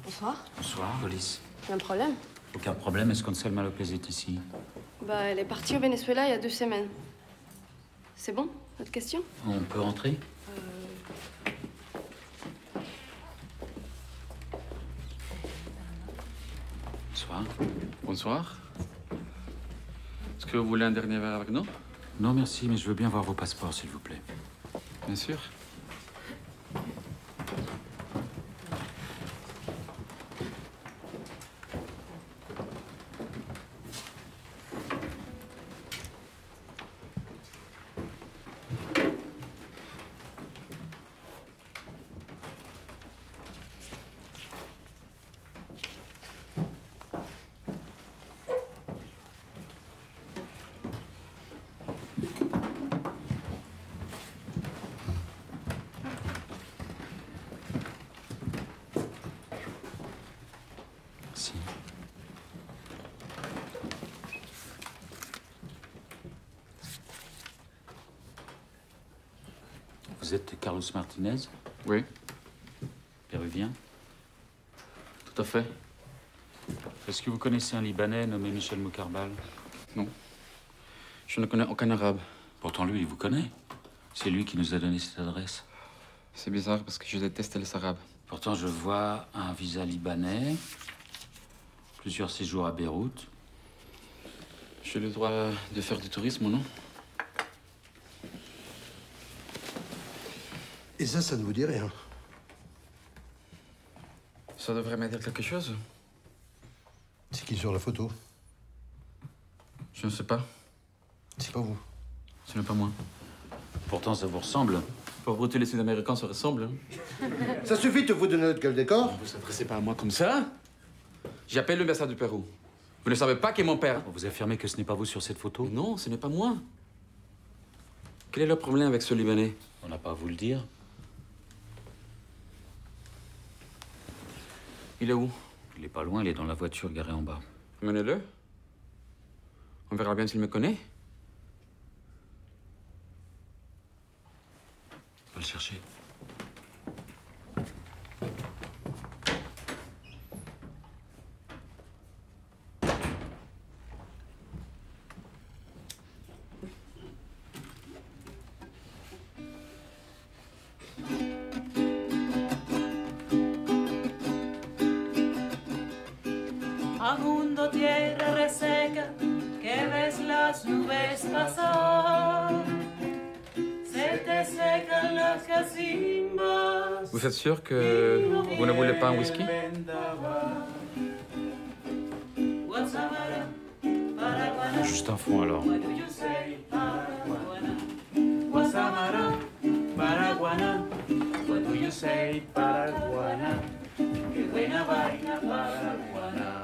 Bonsoir. Bonsoir, Alice. Il y a un problème? Aucun problème. Est-ce qu'Ansel Lopez est ici? Bah, elle est partie au Venezuela il y a 2 semaines. C'est bon? Autre question? On peut rentrer? Bonsoir. Bonsoir. Est-ce que vous voulez un dernier verre avec nous? Non, merci, mais je veux bien voir vos passeports, s'il vous plaît. Bien sûr. Merci. Vous êtes Carlos Martinez, Oui, péruvien. tout à fait. Est-ce que vous connaissez un Libanais nommé Michel Moukarbal? Non. Je ne connais aucun arabe. Pourtant, lui, il vous connaît. C'est lui qui nous a donné cette adresse. C'est bizarre parce que je déteste les arabes. Pourtant, je vois un visa libanais, plusieurs séjours à Beyrouth. J'ai le droit de faire du tourisme ou non? Et ça ne vous dit rien? Ça devrait me dire quelque chose? C'est qui sur la photo? Je ne sais pas. C'est pas vous. Ce n'est pas moi. Pourtant, ça vous ressemble. Pauvreté, les Sud-Américains se ressemblent. Hein. Ça suffit de vous donner notre gueule décor? Vous s'adressez pas à moi comme ça? J'appelle le l'ambassade du Pérou. Vous ne savez pas qui est mon père? Vous affirmez que ce n'est pas vous sur cette photo? Mais non, ce n'est pas moi. Quel est le problème avec ce Libanais? On n'a pas à vous le dire. Il est où? Il est pas loin, il est dans la voiture garée en bas. Menez-le. On verra bien s'il me connaît. On va le chercher. A mundo tierra reseca, que ves las nubes pasar, se te secan las casimbas. Vous êtes sûr que vous ne voulez pas un whisky? Guasamara, Paraguana, Juste un fond alors. what do you say? Paraguana, Guasamara, Paraguana, what do you say? Paraguana, qué buena vaina Paraguana.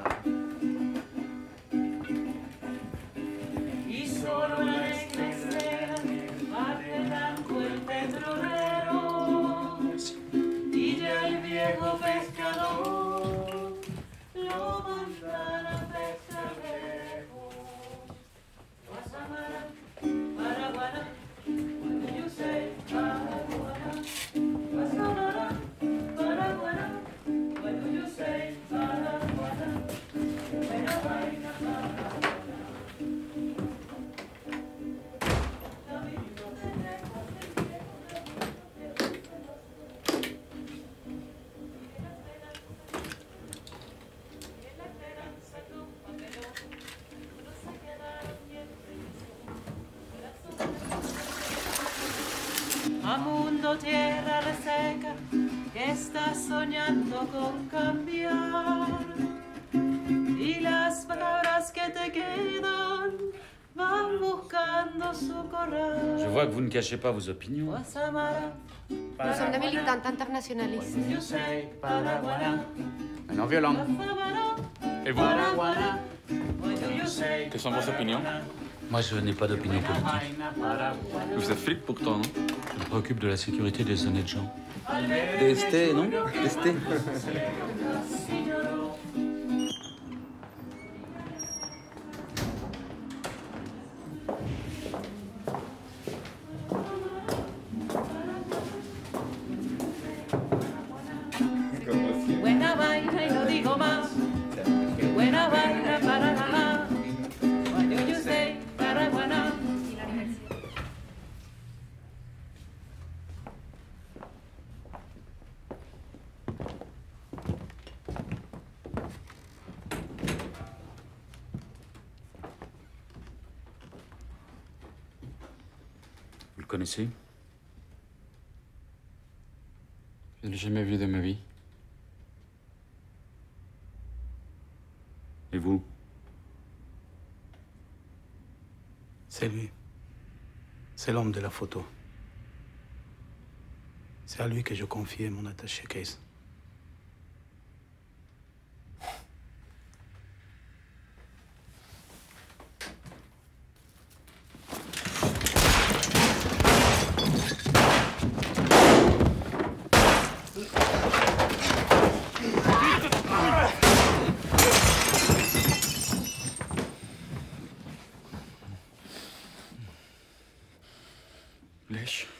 Y solo la esclera, parte blanco el petrolero, y ya el viejo pescador lo manda a pescar lejos. Guasamara, Paraguana, what do you say? Paraguana, Guasamara, Paraguana, what do you say? Paraguana, buena vaina Paraguana. A mundo tierra reseca, que estás soñando con cambiar. Y las palabras que te quedan van buscando su corral. Je vois que vous ne cachez pas vos opinions. Guasamara, Nous sommes des militantes internationalistes. you say Paraguana, Un non violent. Guasamara, Et vous? Paraguana, what do you say? Quelles sont vos opinions? Moi, je n'ai pas d'opinion politique. Vous êtes flic pourtant, non? Je me préoccupe de la sécurité des honnêtes gens. DST, non? DST. Buena vaina y no connaissez? Je ne l'ai jamais vu de ma vie. Et vous? C'est lui. C'est l'homme de la photo. C'est à lui que je confiais mon attaché case. Lèche.